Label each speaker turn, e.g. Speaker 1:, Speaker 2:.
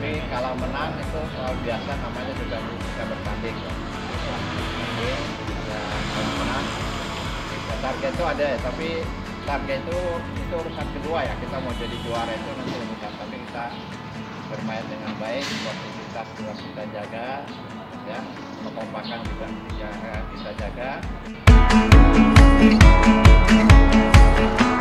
Speaker 1: Tapi kalau menang itu soal biasa, namanya juga kita bertanding. Jadi ya kalau menang, ya, target itu ada, tapi target itu urusan kedua ya. Kita mau jadi juara itu nanti urusan, tapi kita bermain dengan baik, sportivitas juga kita jaga, ya, kekompakan juga kita jaga.